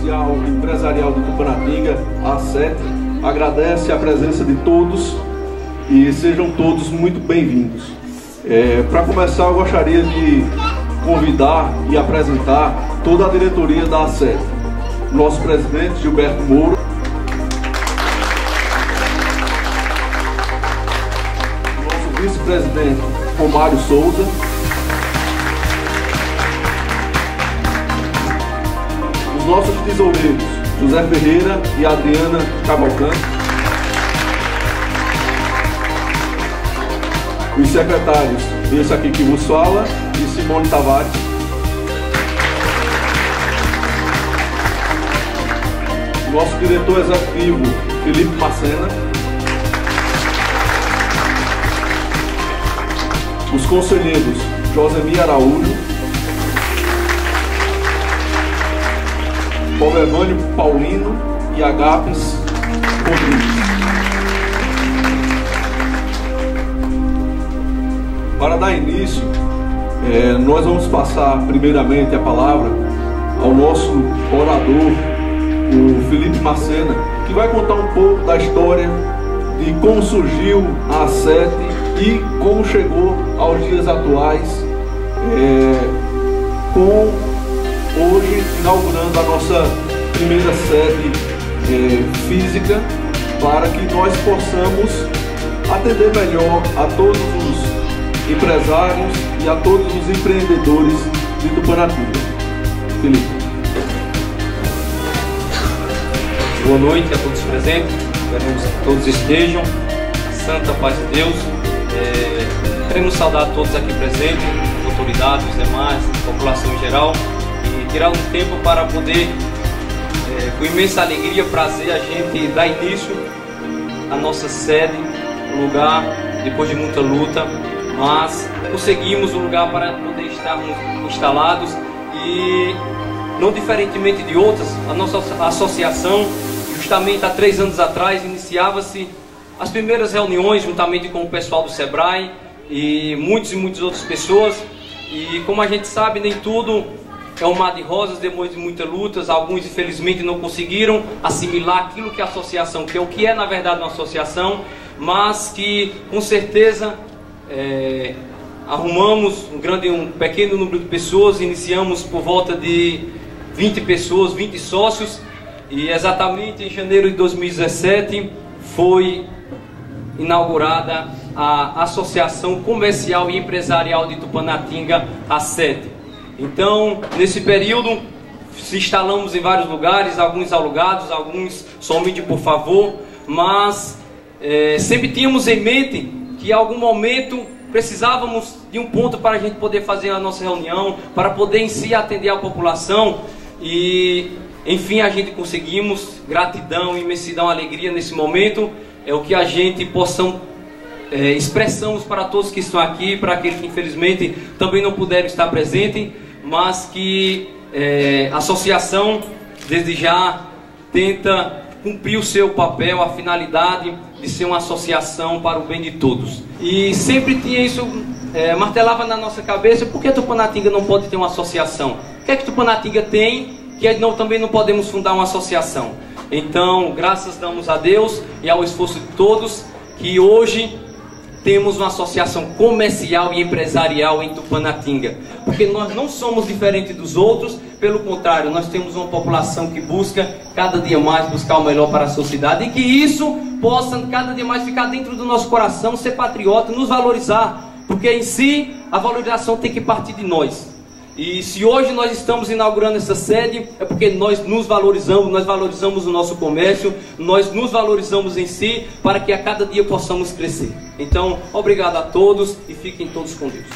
Comercial e Empresarial de Tupanatinga, a ACET, agradece a presença de todos e sejam todos muito bem-vindos. Para começar, eu gostaria de convidar e apresentar toda a diretoria da ACET. Nosso presidente, Gilberto Moura. Nosso vice-presidente, Romário Souza. Os nossos tesoureiros, José Ferreira e Adriana Cavalcante. Os secretários, esse aqui que vos fala, e Simone Tavares. Nosso diretor executivo, Felipe Macena. Os conselheiros, Josemir Araújo, Povevânio Paulino e Agapes Rodrigues. Para dar início, nós vamos passar primeiramente a palavra ao nosso orador, o Felipe Macena, que vai contar um pouco da história de como surgiu a ACET e como chegou aos dias atuais, com hoje inaugurando a nossa primeira sede física, para que nós possamos atender melhor a todos os empresários e a todos os empreendedores de Tupanatinga. Felipe. Boa noite a todos presentes, esperamos que todos estejam, santa paz de Deus. Queremos saudar todos aqui presentes, autoridades, os demais, população em geral, e tirar um tempo para poder, com imensa alegria, prazer, a gente dar início à nossa sede, lugar, depois de muita luta, mas conseguimos um lugar para poder estarmos instalados e, não diferentemente de outras, a nossa associação, justamente há 3 anos atrás, iniciava-se as primeiras reuniões juntamente com o pessoal do Sebrae e muitas outras pessoas. E como a gente sabe, nem tudo é um mar de rosas, depois de muitas lutas. Alguns infelizmente não conseguiram assimilar aquilo que a associação quer, o que é na verdade uma associação, mas que com certeza arrumamos um pequeno número de pessoas. Iniciamos por volta de 20 pessoas, 20 sócios, e exatamente em janeiro de 2017 foi inaugurada a Associação Comercial e Empresarial de Tupanatinga, ACET. Então, nesse período, se instalamos em vários lugares, alguns alugados, alguns somente por favor, mas sempre tínhamos em mente que em algum momento precisávamos de um ponto para a gente poder fazer a nossa reunião, para poder em si atender a população, e enfim a gente conseguimos. Gratidão, imensidão, alegria nesse momento, é o que a gente expressamos para todos que estão aqui, para aqueles que infelizmente também não puderam estar presentes, mas que a associação desde já tenta cumprir o seu papel, a finalidade de ser uma associação para o bem de todos. E sempre tinha isso, martelava na nossa cabeça: por que Tupanatinga não pode ter uma associação? O que é que Tupanatinga tem que também não podemos fundar uma associação? Então, graças damos a Deus e ao esforço de todos, que hoje temos uma associação comercial e empresarial em Tupanatinga, porque nós não somos diferentes dos outros, pelo contrário, nós temos uma população que busca cada dia mais buscar o melhor para a sociedade, e que isso possa cada dia mais ficar dentro do nosso coração, ser patriota, nos valorizar, porque em si a valorização tem que partir de nós. E se hoje nós estamos inaugurando essa sede, é porque nós nos valorizamos, nós valorizamos o nosso comércio, nós nos valorizamos em si, para que a cada dia possamos crescer. Então, obrigado a todos e fiquem todos com Deus.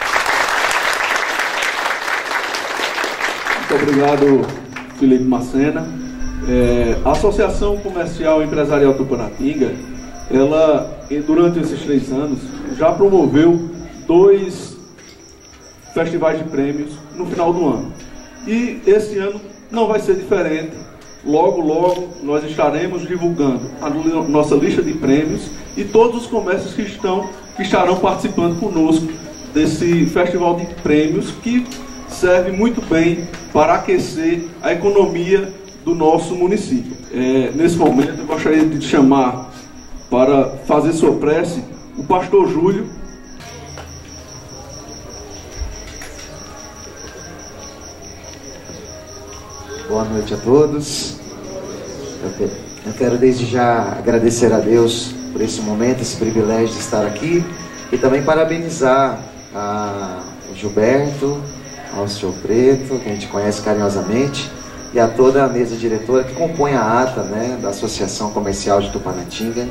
Muito obrigado, Felipe Macena. A Associação Comercial e Empresarial Tupanatinga, ela, durante esses 3 anos, já promoveu 2 festivais de prêmios no final do ano. E esse ano não vai ser diferente. Logo, logo, nós estaremos divulgando a nossa lista de prêmios e todos os comércios que estarão participando conosco desse festival de prêmios, que serve muito bem para aquecer a economia do nosso município. Nesse momento eu gostaria de chamar para fazer sua prece o pastor Júlio. Boa noite a todos. Eu quero desde já agradecer a Deus por esse momento, esse privilégio de estar aqui, e também parabenizar o Gilberto, ao Senhor Preto, que a gente conhece carinhosamente, e a toda a mesa diretora que compõe a ata, né, da Associação Comercial de Tupanatinga.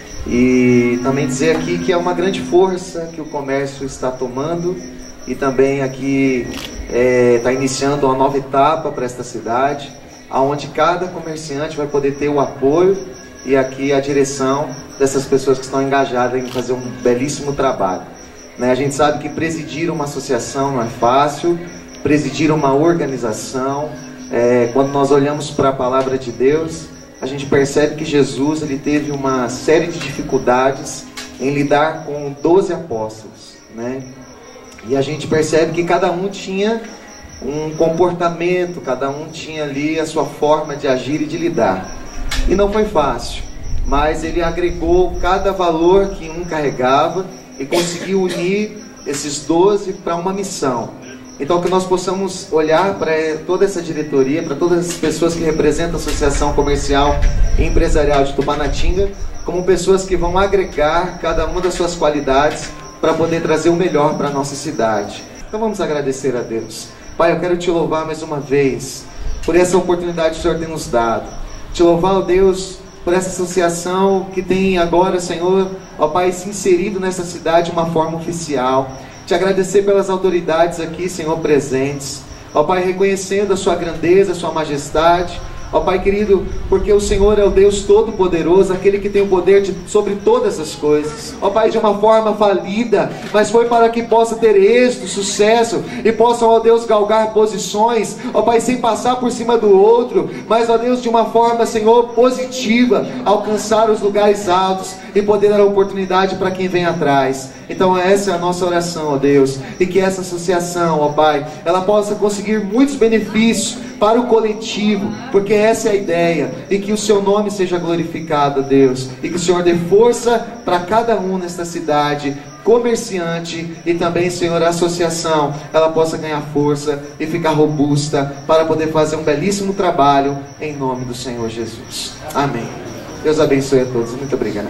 E também dizer aqui que é uma grande força que o comércio está tomando, e também aqui está iniciando uma nova etapa para esta cidade, onde cada comerciante vai poder ter o apoio e aqui a direção dessas pessoas que estão engajadas em fazer um belíssimo trabalho. A gente sabe que presidir uma associação não é fácil, presidir uma organização, quando nós olhamos para a palavra de Deus, a gente percebe que Jesus ele teve uma série de dificuldades em lidar com 12 apóstolos, né? E a gente percebe que cada um tinha um comportamento, cada um tinha ali a sua forma de agir e de lidar. E não foi fácil, mas ele agregou cada valor que um carregava e conseguiu unir esses 12 para uma missão. Então que nós possamos olhar para toda essa diretoria, para todas as pessoas que representam a Associação Comercial e Empresarial de Tupanatinga, como pessoas que vão agregar cada uma das suas qualidades para poder trazer o melhor para a nossa cidade. Então vamos agradecer a Deus. Pai, eu quero te louvar mais uma vez por essa oportunidade que o Senhor tem nos dado. Te louvar, ó Deus, por essa associação que tem agora, Senhor, ó Pai, se inserido nessa cidade de uma forma oficial. Te agradecer pelas autoridades aqui, Senhor, presentes. Ó Pai, reconhecendo a sua grandeza, a sua majestade. Ó Pai querido, porque o Senhor é o Deus Todo-Poderoso, aquele que tem o poder sobre todas as coisas. Ó Pai, de uma forma falida, mas foi para que possa ter êxito, sucesso, e possam, ó Deus, galgar posições, ó Pai, sem passar por cima do outro, mas, ó Deus, de uma forma, Senhor, positiva, alcançar os lugares altos e poder dar oportunidade para quem vem atrás. Então essa é a nossa oração, ó Deus, e que essa associação, ó Pai, ela possa conseguir muitos benefícios para o coletivo, porque essa é a ideia, e que o seu nome seja glorificado, ó Deus, e que o Senhor dê força para cada um nesta cidade, comerciante, e também, Senhor, a associação, ela possa ganhar força e ficar robusta para poder fazer um belíssimo trabalho em nome do Senhor Jesus. Amém. Deus abençoe a todos. Muito obrigado.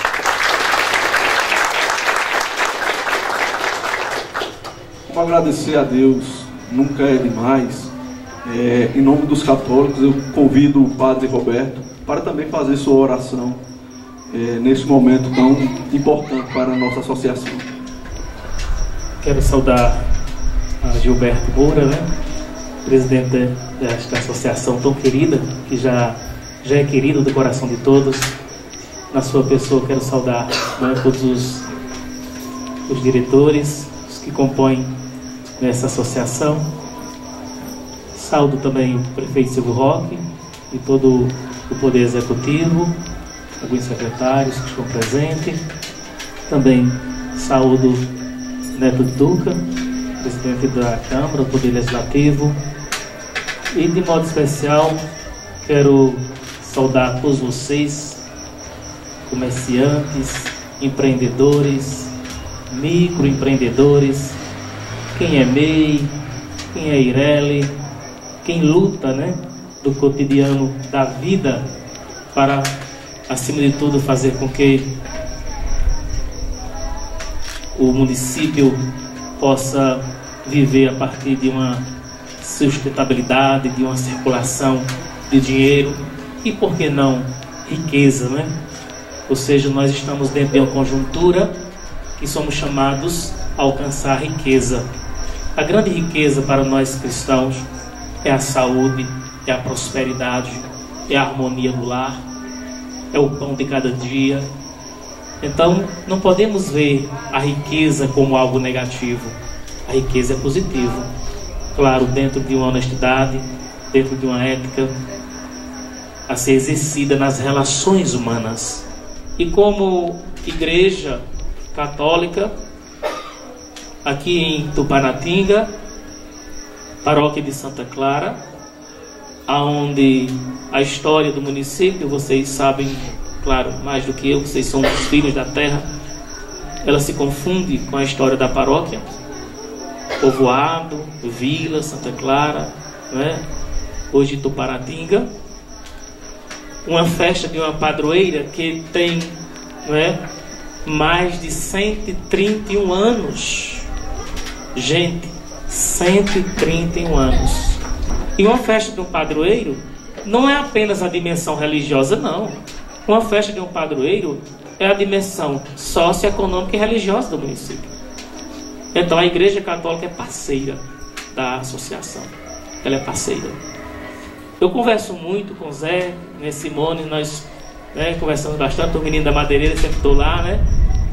Vamos agradecer a Deus, nunca é demais. Em nome dos católicos, eu convido o Padre Roberto para também fazer sua oração nesse momento tão importante para a nossa associação. Quero saudar a Gilberto Moura, né? Presidente desta associação tão querida, que já é querido do coração de todos. Na sua pessoa, quero saudar, né, todos os diretores, os que compõem essa associação. Saúdo também o prefeito Silvio Roque e todo o poder executivo, alguns secretários que estão presentes. Também saúdo Neto de Duca, presidente da Câmara, o Poder Legislativo. E de modo especial quero saudar todos vocês, comerciantes, empreendedores, microempreendedores, quem é MEI, quem é IRELI, quem luta, né, do cotidiano da vida para, acima de tudo, fazer com que o município possa viver a partir de uma sustentabilidade, de uma circulação de dinheiro e, por que não, riqueza, né? Ou seja, nós estamos dentro de uma conjuntura que somos chamados a alcançar a riqueza. A grande riqueza para nós cristãos é a saúde, é a prosperidade, é a harmonia no lar, é o pão de cada dia. Então, não podemos ver a riqueza como algo negativo. A riqueza é positiva. Claro, dentro de uma honestidade, dentro de uma ética a ser exercida nas relações humanas. E como igreja católica, aqui em Tupanatinga, paróquia de Santa Clara, aonde a história do município, vocês sabem, claro, mais do que eu, vocês são os filhos da terra, ela se confunde com a história da paróquia, povoado, vila, Santa Clara, né? Hoje Tuparatinga, uma festa de uma padroeira que tem, não é, mais de 131 anos. Gente, 131 anos. E uma festa de um padroeiro não é apenas a dimensão religiosa, não. Uma festa de um padroeiro é a dimensão socioeconômica e religiosa do município. Então a Igreja Católica é parceira da associação. Ela é parceira. Eu converso muito com o Zé, né, Simone, nós, né, conversamos bastante, o menino da Madeireira, sempre estou lá, né?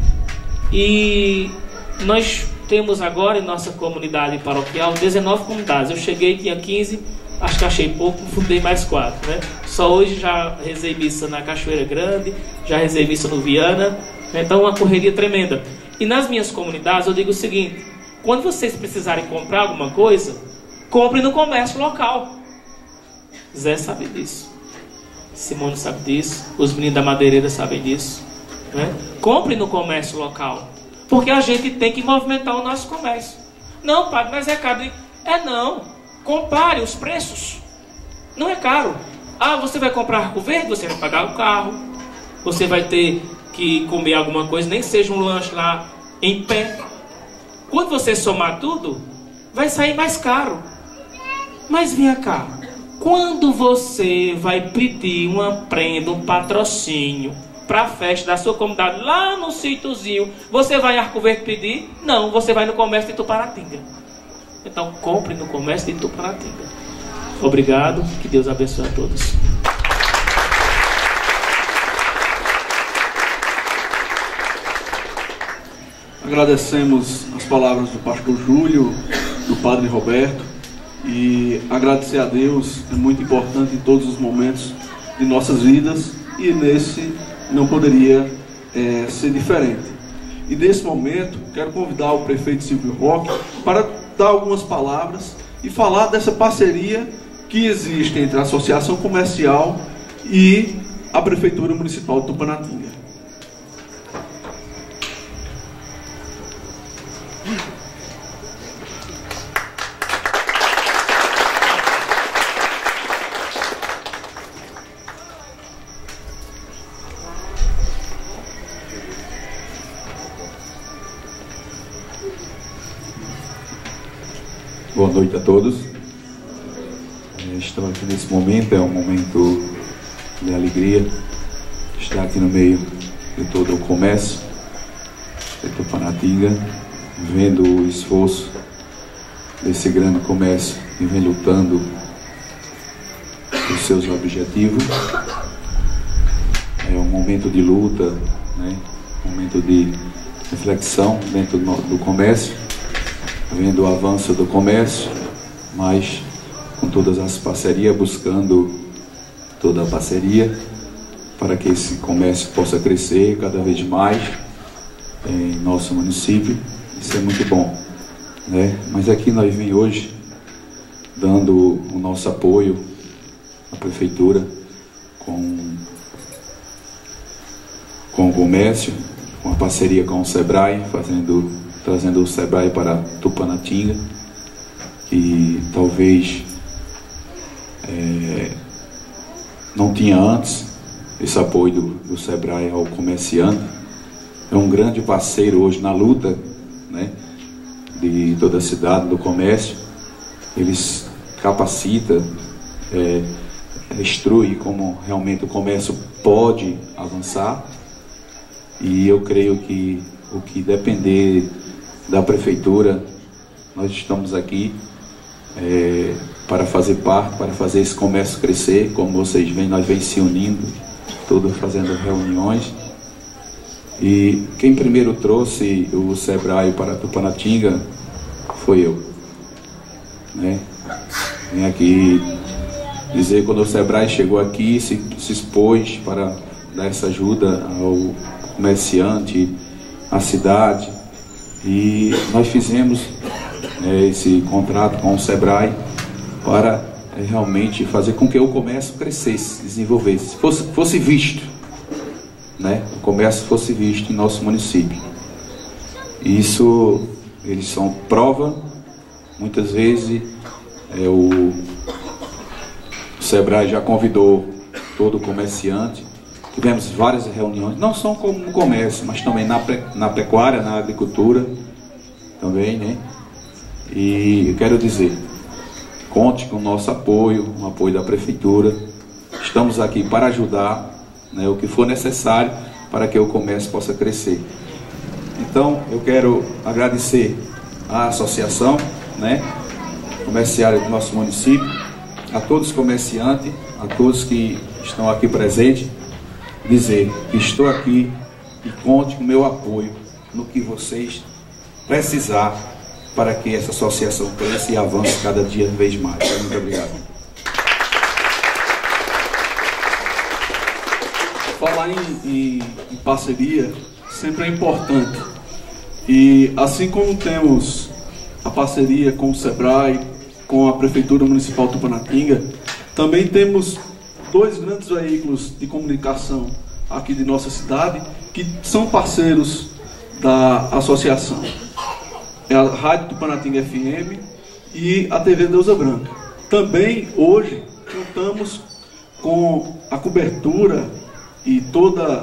E nós temos agora em nossa comunidade paroquial 19 comunidades. Eu cheguei, tinha 15, acho que achei pouco, fundei mais 4, né? Só hoje já rezei missa na Cachoeira Grande, já rezei missa no Viana, né? Então uma correria tremenda. E nas minhas comunidades eu digo o seguinte: quando vocês precisarem comprar alguma coisa, compre no comércio local. Zé sabe disso, Simone sabe disso, os meninos da Madeireira sabem disso, né? Compre no comércio local, porque a gente tem que movimentar o nosso comércio. Não, padre, mas é caro. É não, compare os preços, não é caro. Ah, você vai comprar Arco Verde, você vai pagar o carro, você vai ter que comer alguma coisa, nem seja um lanche lá em pé. Quando você somar tudo, vai sair mais caro. Mas venha cá, quando você vai pedir uma prenda, um patrocínio para a festa da sua comunidade lá no sítiozinho, você vai em Arco Verde pedir? Não, você vai no comércio de Tuparatinga. Então compre no comércio de Tuparatinga. Obrigado, que Deus abençoe a todos. Agradecemos as palavras do pastor Júlio, do padre Roberto, e agradecer a Deus é muito importante em todos os momentos de nossas vidas, e nesse não poderia ser diferente. E nesse momento quero convidar o prefeito Silvio Roque para dar algumas palavras e falar dessa parceria que existe entre a Associação Comercial e a Prefeitura Municipal de Tupanatinga. Boa noite a todos. Estamos aqui nesse momento, é um momento de alegria estar aqui no meio de todo o comércio de Tupanatinga, vendo o esforço desse grande comércio que vem lutando por seus objetivos. É um momento de luta, né? Um momento de reflexão dentro do comércio, vendo o avanço do comércio, mas com todas as parcerias, buscando toda a parceria para que esse comércio possa crescer cada vez mais em nosso município. Isso é muito bom, né? Mas aqui nós vim hoje dando o nosso apoio à prefeitura com o comércio, com a parceria com o Sebrae, trazendo o Sebrae para Tupanatinga, que talvez não tinha antes esse apoio do Sebrae ao comerciante. É um grande parceiro hoje na luta, né, de toda a cidade, do comércio. Eles capacitam, instrui como realmente o comércio pode avançar, e eu creio que o que depender da prefeitura, nós estamos aqui para fazer parte, para fazer esse comércio crescer. Como vocês veem, nós vem se unindo, todos fazendo reuniões. E quem primeiro trouxe o Sebrae para Tupanatinga foi eu, né? Vim aqui dizer, quando o Sebrae chegou aqui, se expôs para dar essa ajuda ao comerciante, à cidade, e nós fizemos esse contrato com o Sebrae para realmente fazer com que o comércio crescesse, desenvolvesse, fosse visto, né? O comércio fosse visto em nosso município. E isso, eles são prova. Muitas vezes o Sebrae já convidou todo o comerciante. Tivemos várias reuniões, não só como no comércio, mas também na pecuária, na agricultura também, né? E eu quero dizer, conte com o nosso apoio, o apoio da prefeitura. Estamos aqui para ajudar, né, o que for necessário para que o comércio possa crescer. Então, eu quero agradecer à associação, né, comerciária do nosso município, a todos os comerciantes, a todos que estão aqui presentes, dizer que estou aqui e conte com o meu apoio no que vocês precisar para que essa associação cresça e avance cada dia vez mais. Muito obrigado. Falar em parceria sempre é importante. E assim como temos a parceria com o Sebrae, com a Prefeitura Municipal de Tupanatinga, também temos dois grandes veículos de comunicação aqui de nossa cidade que são parceiros da associação. É a Rádio Tupanatinga FM e a TV Deusa Branca. Também hoje contamos com a cobertura e toda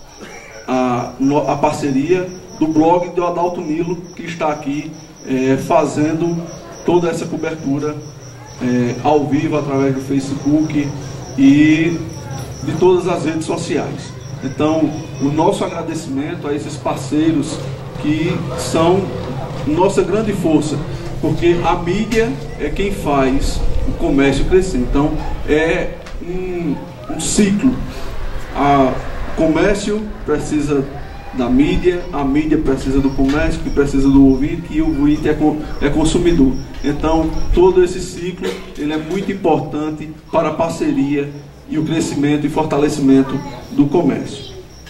a parceria do blog do Adalto Nilo, que está aqui fazendo toda essa cobertura ao vivo através do Facebook e de todas as redes sociais. Então, o nosso agradecimento a esses parceiros que são nossa grande força, porque a mídia é quem faz o comércio crescer. Então, é um ciclo. O comércio precisa da mídia, a mídia precisa do comércio, que precisa do ouvinte, e o ouvinte é consumidor. Então, todo esse ciclo ele é muito importante para a parceria e o crescimento e fortalecimento do comércio.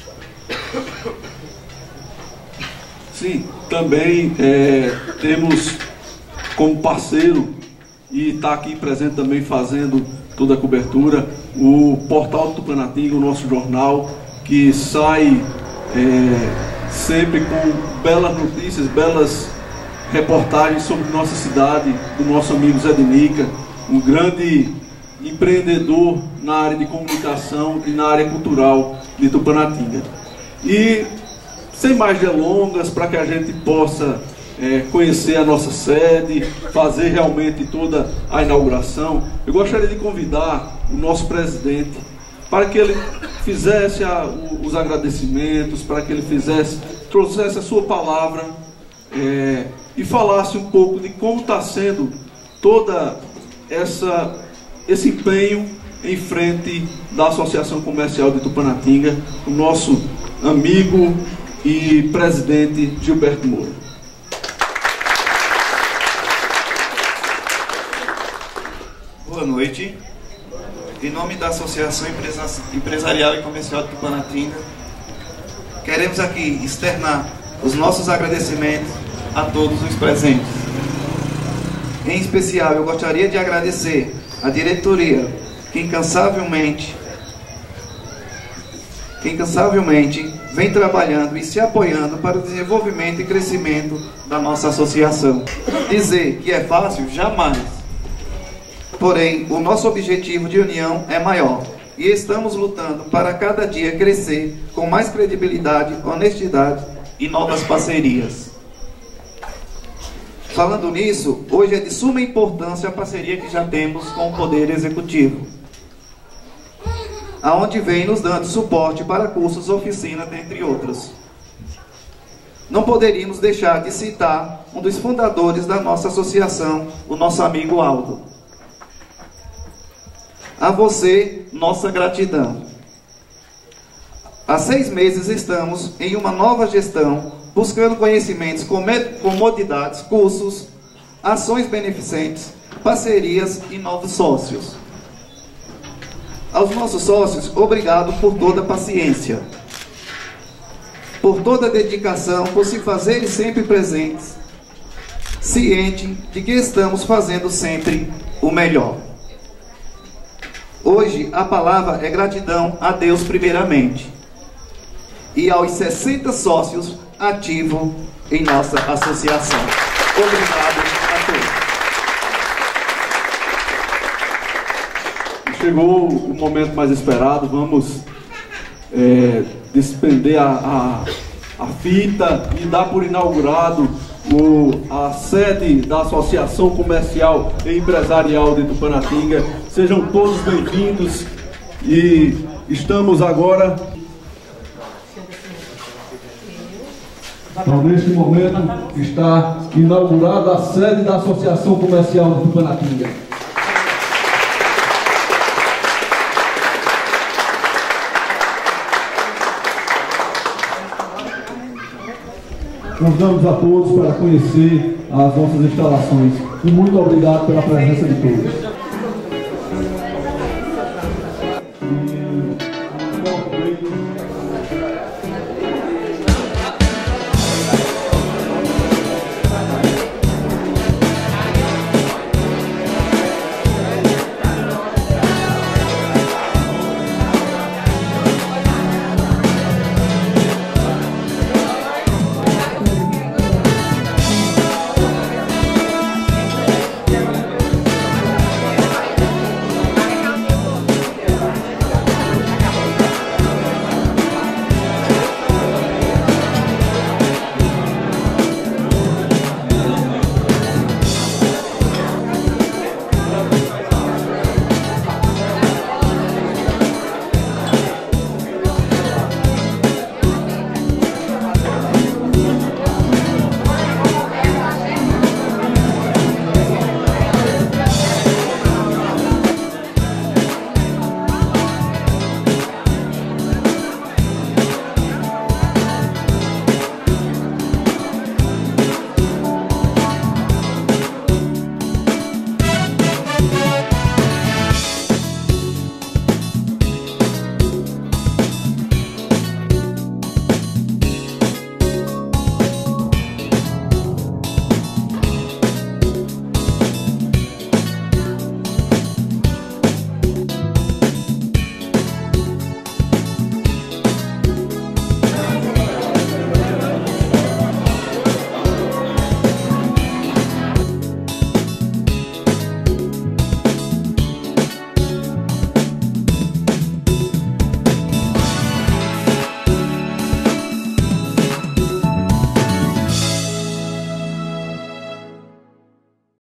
Sim, também temos como parceiro, e está aqui presente também fazendo toda a cobertura, o Portal do Tupanatinga, o nosso jornal, que sai sempre com belas notícias, belas reportagens sobre nossa cidade, do nosso amigo Zé de Nica, um grande empreendedor na área de comunicação e na área cultural de Tupanatinga. E sem mais delongas, para que a gente possa conhecer a nossa sede, fazer realmente toda a inauguração, eu gostaria de convidar o nosso presidente para que ele fizesse os agradecimentos, para que ele trouxesse a sua palavra e falasse um pouco de como está sendo toda esse empenho em frente da Associação Comercial de Tupanatinga, o nosso amigo e presidente Gilberto Moura. Boa noite. Em nome da Associação Empresarial e Comercial de Tupanatinga, queremos aqui externar os nossos agradecimentos a todos os presentes. Em especial, eu gostaria de agradecer a diretoria que incansavelmente vem trabalhando e se apoiando para o desenvolvimento e crescimento da nossa associação. Dizer que é fácil, jamais. Porém, o nosso objetivo de união é maior e estamos lutando para cada dia crescer com mais credibilidade, honestidade e novas parcerias. Falando nisso, hoje é de suma importância a parceria que já temos com o Poder Executivo, aonde vem nos dando suporte para cursos, oficinas, entre outros. Não poderíamos deixar de citar um dos fundadores da nossa associação, o nosso amigo Aldo. A você, nossa gratidão. Há 6 meses estamos em uma nova gestão, buscando conhecimentos, comodidades, cursos, ações beneficentes, parcerias e novos sócios. Aos nossos sócios, obrigado por toda a paciência, por toda a dedicação, por se fazerem sempre presentes, ciente de que estamos fazendo sempre o melhor. Hoje a palavra é gratidão a Deus primeiramente e aos 60 sócios ativos em nossa associação. Obrigado a todos. Chegou o momento mais esperado. Vamos desprender a fita e dar por inaugurado a sede da Associação Comercial e Empresarial de Tupanatinga. Sejam todos bem-vindos e estamos agora... Então, neste momento está inaugurada a sede da Associação Comercial de Tupanatinga. Convidamos a todos para conhecer as nossas instalações. E muito obrigado pela presença de todos.